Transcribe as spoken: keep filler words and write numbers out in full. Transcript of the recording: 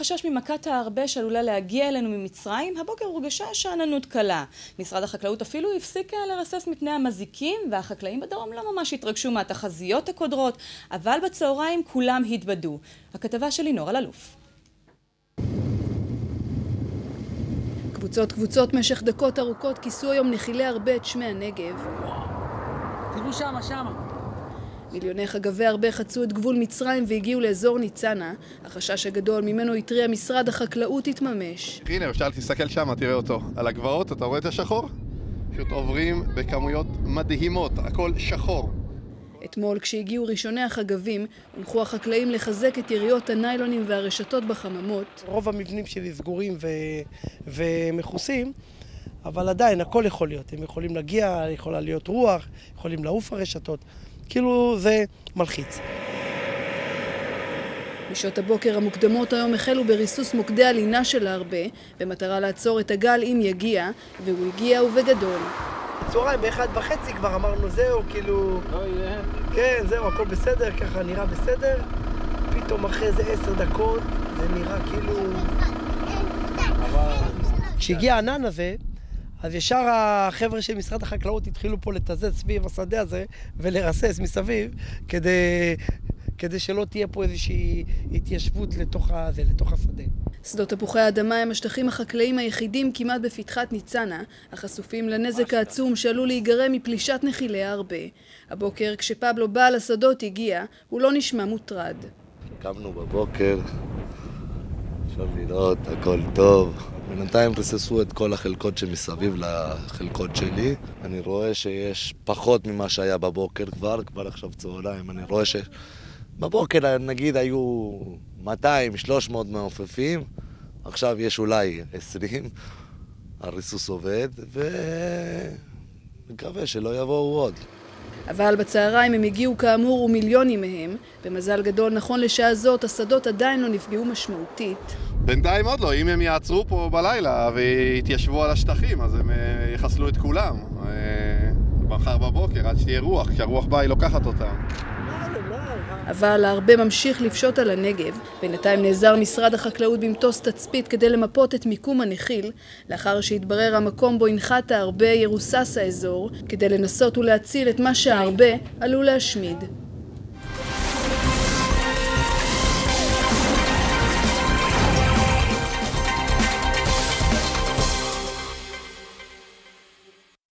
החשש ממכת הארבה שעלולה להגיע אלינו ממצרים, הבוקר הורגשה שאננות קלה. משרד החקלאות אפילו הפסיק לרסס מפני המזיקים, והחקלאים בדרום לא ממש התרגשו מהתחזיות הקודרות, אבל בצהריים כולם התבדו. הכתבה של לינור אלאלוף. קבוצות קבוצות משך דקות ארוכות כיסו היום נחילי ארבה את שמי הנגב. תראו שמה, שמה. מיליוני חגבי ארבה חצו את גבול מצרים והגיעו לאזור ניצנה. החשש הגדול ממנו התריע משרד החקלאות התממש. הנה, אפשר תסתכל שם, תראה אותו. על הגבעות, אתה רואה את השחור? פשוט עוברים בכמויות מדהימות, הכל שחור. אתמול, כשהגיעו ראשוני החגבים, הונחו החקלאים לחזק את יריות הניילונים והרשתות בחממות. רוב המבנים שלי סגורים ו... ומחוסים, אבל עדיין הכל יכול להיות. הם יכולים להגיע, יכולה להיות רוח, יכולים לעוף הרשתות. כאילו זה מלחיץ. בשעות הבוקר המוקדמות היום החלו בריסוס מוקדי הלינה של הארבה, במטרה לעצור את הגל אם יגיע, והוא הגיע ובגדול. צהריים באחד וחצי כבר אמרנו זהו, כאילו... לא יהיה. כן, זהו, הכל בסדר, ככה נראה בסדר. פתאום אחרי זה עשר דקות, זה נראה כאילו... אבל... כשהגיע הענן הזה, אז ישר החבר'ה של משרד החקלאות התחילו פה לתזז סביב השדה הזה ולרסס מסביב כדי, כדי שלא תהיה פה איזושהי התיישבות לתוך, הזה, לתוך השדה. שדות תפוחי האדמה הם השטחים החקלאיים היחידים כמעט בפתחת ניצנה, החשופים לנזק העצום שעלול להיגרם מפלישת נחילי הארבה. הבוקר כשפבלו בעל השדות הגיע, הוא לא נשמע מוטרד. קמנו בבוקר, אפשר לראות, הכל טוב. בינתיים רססו את כל החלקות שמסביב לחלקות שלי. אני רואה שיש פחות ממה שהיה בבוקר כבר, כבר עכשיו צהריים. אני רואה שבבוקר נגיד היו מאתיים שלוש מאות מעופפים, עכשיו יש אולי עשרים. הריסוס עובד ומקווה שלא יבואו עוד. אבל בצהריים הם הגיעו כאמור ומיליונים מהם. במזל גדול נכון לשעה זאת השדות עדיין לא נפגעו משמעותית. בינתיים עוד לא, אם הם יעצרו פה בלילה ויתיישבו על השטחים אז הם יחסלו את כולם. מחר בבוקר עד שתהיה רוח, כשהרוח באה היא לוקחת אותם. אבל הארבה ממשיך לפשוט על הנגב. בינתיים נעזר משרד החקלאות במטוס תצפית כדי למפות את מיקום הנחיל. לאחר שהתברר המקום בו הנחת הארבה ירוסס האזור, כדי לנסות ולהציל את מה שהארבה עלול להשמיד.